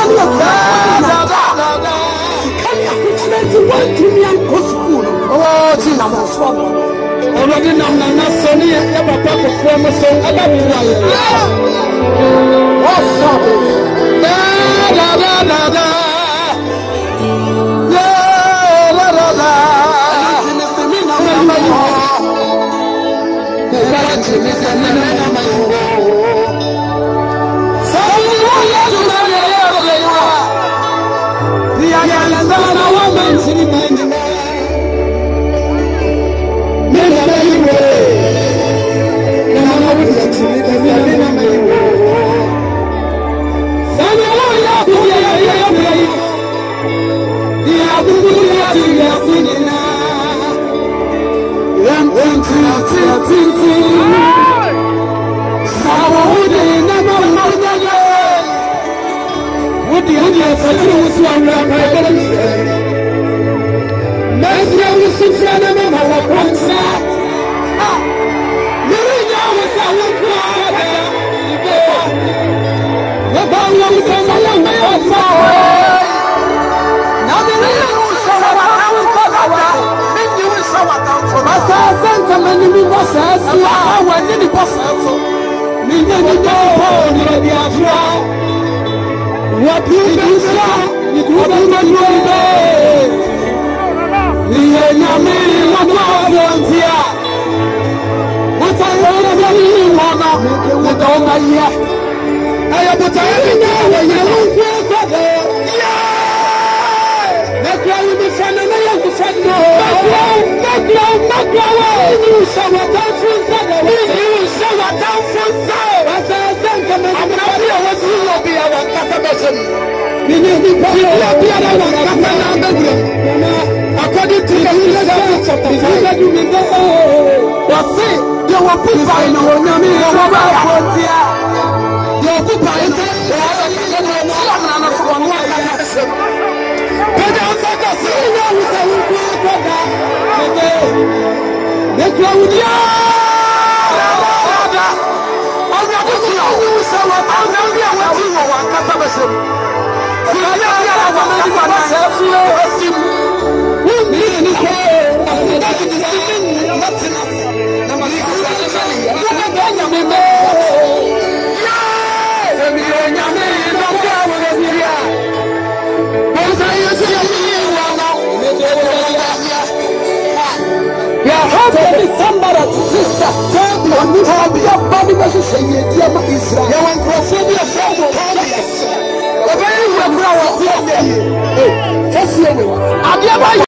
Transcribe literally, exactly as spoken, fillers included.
Oh, Jesus. Already now, now, Sonny, ever back of former song about what's up? Da da da da da. Da da da da. What you do, you do not know. What I want to do, Mama, with all my year. I am what I am now. You don't go there. Yeah. Make you be friend and I am the friend. No, make you, make you, you shall not dance with that. You shall not dance with that. But I think I'm not here. What you will be our customer. You need to be our customer. According to the English chapter, you will know. What's it? You will put by no one. You will put here. You will put by it. Somebody, sister, tell me, I'm not your body was saying, dear Israel. You want to see me a friend of Thomas. The very well, hey, just hear me. I'm